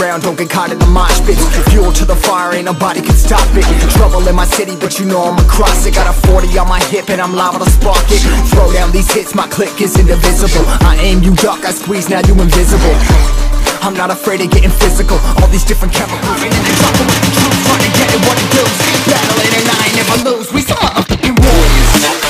ground, don't get caught in the mosh pit. Fuel to the fire, ain't nobody can stop it. Trouble in my city, but you know I'm across it. Got a 40 on my hip and I'm liable to spark it. Throw down these hits, my click is indivisible. I aim, you duck, I squeeze, now you invisible. I'm not afraid of getting physical. All these different chemicals, and then they dropping with the truth, trying to get it what it does. Battling and I ain't never lose. We some motherfucking warriors.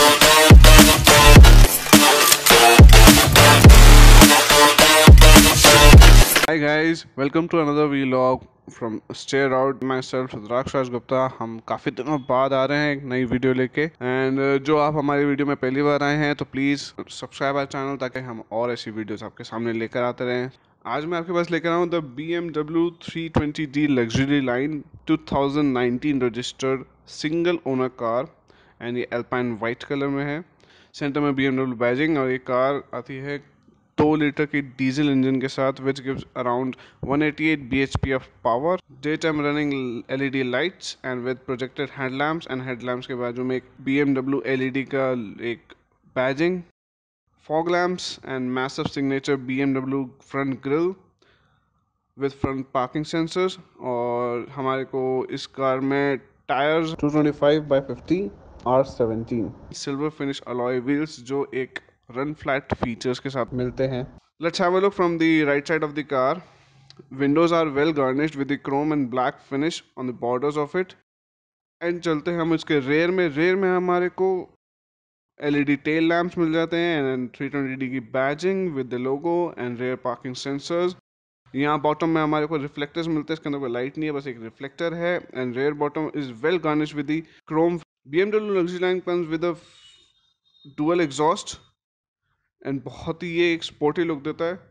Hi guys, welcome to another vlog from Stay Out. Myself Raj Gupta. हम काफ़ी दिनों बाद आ रहे हैं एक नई video लेके and जो आप हमारी वीडियो में पहली बार आए हैं तो प्लीज़ सब्सक्राइब आवर चैनल ताकि हम और ऐसी वीडियोस आपके सामने लेकर आते रहें। आज मैं आपके पास लेकर आया हूँ the BMW 320D luxury line 2019 registered single owner car and ये एल्पाइन वाइट कलर में है। सेंटर में BMW बैजिंग और ये कार आती है 2 लीटर की डीजल इंजन के साथ which gives around 188 bhp of power, day time running LED lights and with projected headlamps के बाजू में एक BMW LED का एक badging, fog lamps and massive signature BMW front grille with front parking sensors. और हमारे को इस कार में tyres 225/50 R17 silver finish alloy wheels जो एक रन फ्लैट फीचर्स के साथ मिलते हैं। Let's have a look from the right side of the car. Windows are well garnished with the chrome and black finish on the borders of it. And चलते हैं हम इसके रेयर में हमारे को LED टेल लैम्प्स मिल जाते हैं and 320D की badging with the logo and rear parking sensors. यहाँ बॉटम में हमारे को रिफ्लेक्टर्स मिलते हैं, इसके अंदर कोई लाइट नहीं है, बस एक रिफ्लेक्टर है and rear bottom is well garnished with the chrome. BMW luxury line comes with a dual exhaust and बहुत ही ये एक स्पोर्टी लुक देता है।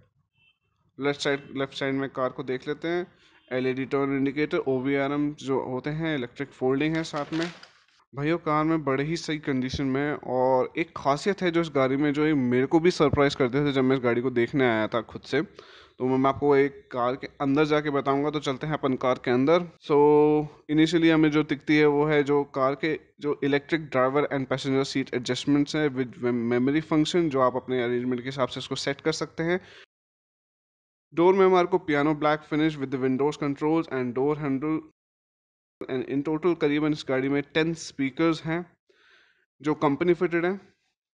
लेफ्ट साइड में कार को देख लेते हैं। LED टर्न इंडिकेटर, OVRM जो होते हैं, इलेक्ट्रिक फोल्डिंग है साथ में। भाइयों कार में बड़े ही सही कंडीशन में है और एक खासियत है जो इस गाड़ी में जो मेरे को भी सरप्राइज करते थे जब मैं इस गाड़ी को देखने आया था खुद से, तो मैं आपको एक कार के अंदर जाके बताऊंगा। तो चलते हैं अपन कार के अंदर। सो इनिशियली हमें जो दिखती है वो है जो कार के जो electric driver and passenger seat adjustments है विद मेमोरी फंक्शन, जो आप अपने अरेंजमेंट के हिसाब से इसको सेट कर सकते हैं। डोर में हमारे को piano black finish with windows controls and door handle and in total करीबन इस गाड़ी में 10 स्पीकर्स हैं जो कंपनी फिटेड है।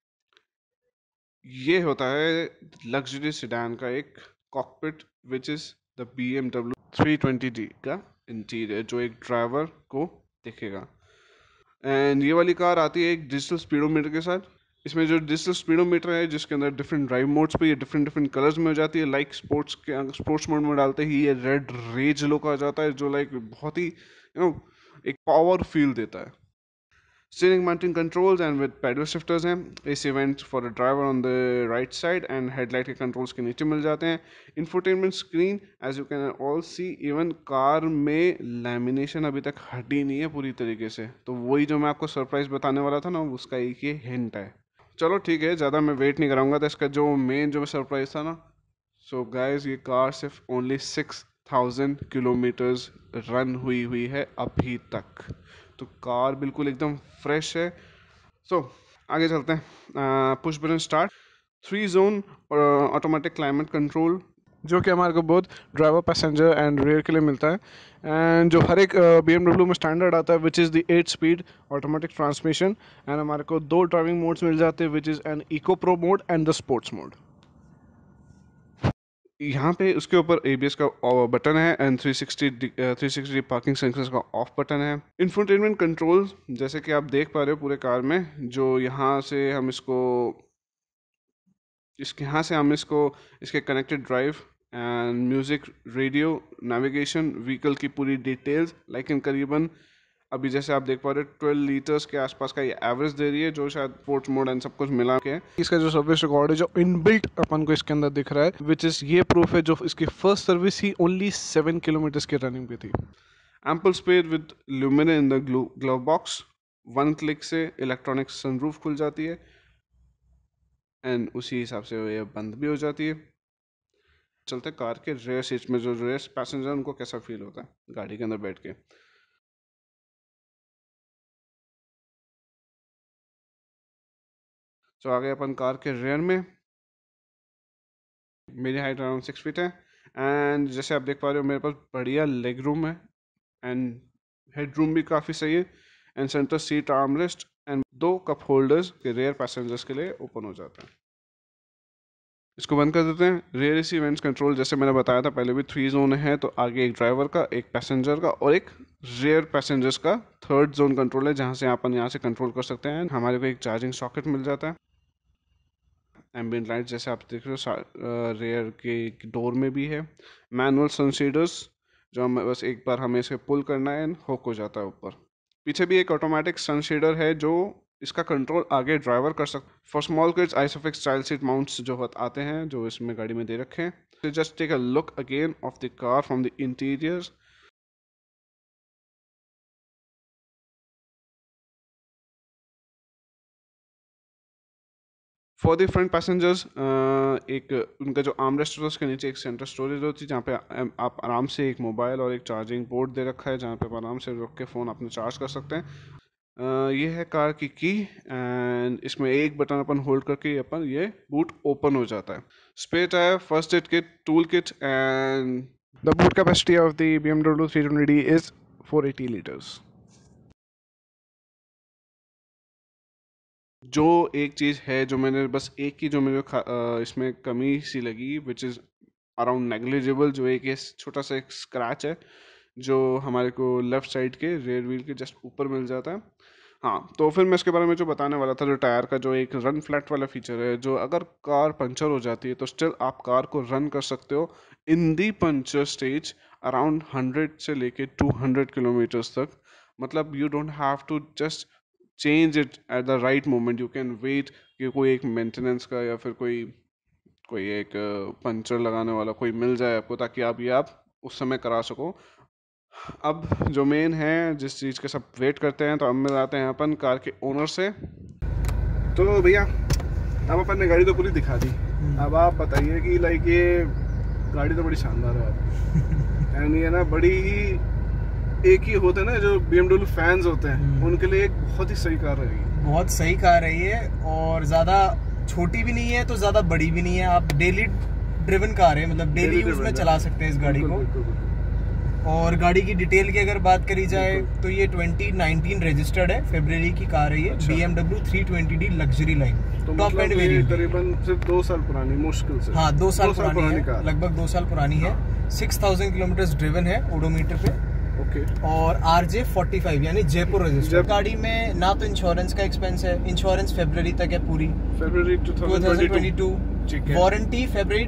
ये होता है लग्जरी सेडान का एक cockpit which is the BMW 320D का इंटीरियर जो एक ड्राइवर को दिखेगा। एंड ये वाली कार आती है एक डिजिटल स्पीडोमीटर के साथ। इसमें जो डिजिटल स्पीडोमीटर है जिसके अंदर डिफरेंट ड्राइव मोड्स पे ये डिफरेंट कलर्स में हो जाती है। लाइक स्पोर्ट्स मोड में डालते ही ये रेड रेज लुक आ जाता है जो लाइक बहुत ही एक पावर फील देता है। Steering mounting controls and with pedal shifters हैं। AC vents for the driver on the right side and headlight के controls के नीचे मिल जाते हैं। Infotainment screen as you can all see, even car में lamination अभी तक हटी नहीं है पूरी तरीके से, तो वही जो मैं आपको सरप्राइज बताने वाला था ना उसका एक ये हिंट है। चलो ठीक है, ज़्यादा मैं वेट नहीं कराऊंगा। तो इसका जो मेन जो सरप्राइज था ना, सो गाइज ये कार सिर्फ ओनली 6000 किलोमीटर्स रन हुई है अभी तक, तो कार बिल्कुल एकदम फ्रेश है। सो आगे चलते हैं। Push button start, 3 zone automatic climate control जो कि हमारे को बहुत ड्राइवर, पैसेंजर एंड रेयर के लिए मिलता है। एंड जो हर एक BMW में स्टैंडर्ड आता है which is the 8 speed automatic transmission. And हमारे को 2 ड्राइविंग मोड्स मिल जाते हैं which is an eco pro mode and the sports mode. यहाँ पे उसके ऊपर ABS का बटन है एंड 360 पार्किंग सेंसर्स का ऑफ बटन है। इंफोटेनमेंट कंट्रोल जैसे कि आप देख पा रहे हो पूरे कार में, जो यहाँ से हम इसके connected drive and music, radio, navigation, vehicle की पूरी डिटेल्स लाइक इन करीबन अभी जैसे आप देख पा रहे हो 12 लीटर्स के आसपास का ये एवरेज दे रही है, जो शायद स्पोर्ट्स मोड एंड सब कुछ मिला के। इसका जो सर्विस रिकॉर्ड है जो इनबिल्ट अपन को इसके अंदर दिख रहा है विच इज ये प्रूफ है जो इसकी फर्स्ट सर्विस ही ओनली 7 किलोमीटर्स की रनिंग पे थी। Ample space with illumination in the glove box, 1 click से इलेक्ट्रॉनिक सनरूफ खुल जाती है एंड उसी हिसाब से ये बंद भी हो जाती है। चलते कार के रेयर सीट्स में जो रेयर पैसेंजर उनको कैसा फील होता है गाड़ी के अंदर बैठ के। तो आ गए अपन कार के रेयर में। मेरी हाइट अराउंड 6 फीट है एंड जैसे आप देख पा रहे हो मेरे पास बढ़िया लेग रूम है एंड हेड रूम भी काफ़ी सही है and centre seat armrest and 2 cup holders के रेयर पैसेंजर्स के लिए ओपन हो जाता है। इसको बंद कर देते हैं। रेयर एसी वेंट्स कंट्रोल जैसे मैंने बताया था पहले भी 3 जोन है, तो आगे एक ड्राइवर का, एक पैसेंजर का और एक रेयर पैसेंजर्स का 3rd जोन कंट्रोल है, जहाँ से अपन यहाँ से कंट्रोल कर सकते हैं। हमारे को एक चार्जिंग सॉकेट मिल जाता है। एम्बिएंट लाइट जैसे आप देख रहे हो रेयर के डोर में भी है। मैनुअल सनशेडर्स जो हम बस एक बार हमें इसे पुल करना है, हुक हो जाता है ऊपर। पीछे भी एक ऑटोमेटिक सनशेडर है जो इसका कंट्रोल आगे ड्राइवर कर सकता है। For small kids isofix child seat mounts जो आते हैं जो इसमें गाड़ी में दे रखे हैं। Just take a look again of the car from the interior. For the front passengers एक उनका जो आर्मरेस्ट है उसके नीचे एक सेंटर स्टोरेज होती है, जहाँ पे आप आराम से एक मोबाइल और एक चार्जिंग पोर्ट दे रखा है, जहाँ पे आप आराम से रुक के फ़ोन अपने चार्ज कर सकते हैं। ये है कार की एंड इसमें एक बटन अपन होल्ड करके अपन ये बूट ओपन हो जाता है। Spare tyre, first aid kit, tool kit and the boot capacity of the BMW 320D is 480 litres. जो एक चीज़ है जो मैंने बस एक की जो मेरे इसमें कमी सी लगी विच इज़ अराउंड नेग्लिजिबल, जो एक छोटा सा एक स्क्रैच है जो हमारे को लेफ्ट साइड के रेयर व्हील के जस्ट ऊपर मिल जाता है। हाँ, तो फिर मैं इसके बारे में जो बताने वाला था, जो टायर का जो एक रन फ्लैट वाला फीचर है, जो अगर कार पंचर हो जाती है तो स्टिल आप कार को रन कर सकते हो in the puncture stage around 100 से लेके 200 किलोमीटर्स तक। मतलब you don't have to just change it at the right moment, you can wait कि कोई एक मेंटेनेंस का या फिर कोई एक पंचर लगाने वाला कोई मिल जाए आपको, ताकि आप उस समय करा सको। अब जो मेन है जिस चीज़ के सब वेट करते हैं, तो अब मिल आते हैं अपन कार के ओनर से। तो भैया अब अपन ने गाड़ी तो पूरी दिखा दी, अब आप बताइए कि लाइक ये गाड़ी तो बड़ी शानदार है एंड ये ना बड़ी ही एक ही होते हैं ना जो BMW फैंस होते हैं उनके लिए एक बहुत ही सही कार रही है। बहुत सही कार रही है और ज़्यादा छोटी भी नहीं है तो ज़्यादा बड़ी भी नहीं है। आप डेली ड्रिवन कार है, मतलब डेली यूज में चला सकते हैं इस गाड़ी को। और गाड़ी की डिटेल की अगर बात करी जाए तो ये 2019 रजिस्टर्ड है, फरवरी की कार है ये। अच्छा। BMW 320D luxury line, top end variant, करीबन सिर्फ 2 साल पुरानी, मुश्किल से। हाँ, 2 साल पुरानी है, लगभग 2 साल पुरानी है। 6000 किलोमीटर ड्रिवन है ओडोमीटर पे। और RJ 45 यानी जयपुर रजिस्टर्ड। गाड़ी में ना तो इंश्योरेंस का एक्सपेंस है, इंश्योरेंस फरवरी तक है पूरी, फरवरी 2022। वारंटी फरवरी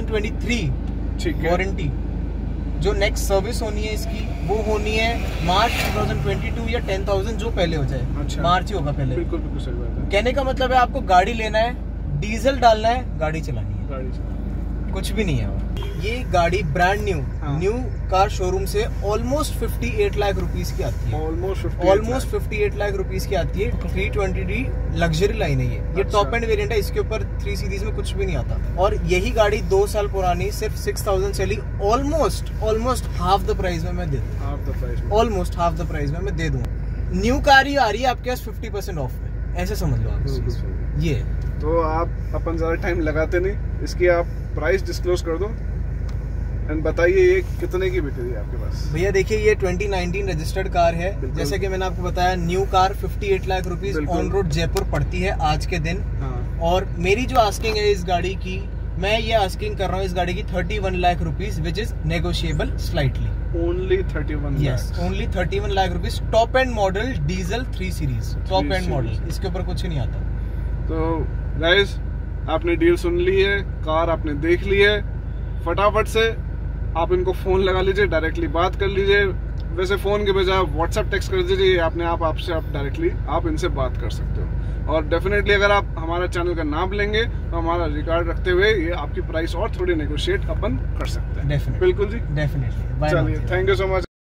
2023 वारंटी। जो नेक्स्ट सर्विस होनी है इसकी वो होनी है मार्च 2022 या 10,000 जो पहले हो जाए। अच्छा। मार्च ही होगा पहले। बिल्कुल सही बात है। कहने का मतलब है आपको गाड़ी लेना है, डीजल डालना है, गाड़ी चलानी है, कुछ भी नहीं है। ये गाड़ी ब्रांड न्यू कार शोरूम से ऑलमोस्ट 58 लाख रुपीस की आती है। ऑलमोस्ट 58 लाख रुपीस की आती है। 320D लग्जरी लाइन है ये टॉप एंड वेरिएंट है, इसके ऊपर 3 सीरीज में कुछ भी नहीं आता। और यही गाड़ी 2 साल पुरानी सिर्फ 6000 चली, ऑलमोस्ट हाफ द प्राइस में मैं दे दूँ। ऑलमोस्ट हाफ द प्राइस में मैं दे दूँ। न्यू कार ही आ रही है आपके पास 50% ऑफ में, ऐसे समझ लो आप। ये तो आप अपन ज्यादा टाइम लगाते नहीं, इसकी आप प्राइस डिस्क्लोज कर दो एंड बताइए ये कितने की बिक रही है आपके पास। भैया देखिए ये 2019 रजिस्टर्ड कार है, जैसे कि मैंने आपको बताया new car 58 lakh rupees on road Jaipur पड़ती है आज के दिन। हाँ। और मेरी जो आस्किंग है इस गाड़ी की, मैं ये आस्किंग कर रहा हूँ इस गाड़ी की 31 lakh rupees which is negotiable slightly. Only 31 yes, only 31 lakh rupees. Top end model diesel 3 series, top end model, इसके ऊपर कुछ नहीं आता। तो गाइस आपने डील सुन ली है, कार आपने देख ली है, फटाफट से आप इनको फोन लगा लीजिए, डायरेक्टली बात कर लीजिए। वैसे फोन के बजाय व्हाट्सएप टेक्स्ट कर दीजिए, अपने आपसे आप डायरेक्टली आप इनसे बात कर सकते हो। और डेफिनेटली अगर आप हमारा चैनल का नाम लेंगे तो हमारा रिकॉर्ड रखते हुए ये आपकी प्राइस और थोड़ी नेगोशिएट अपन कर सकते हैं। डेफिनेटली, बिल्कुल जी, डेफिनेटली। चलिए, थैंक यू सो मच।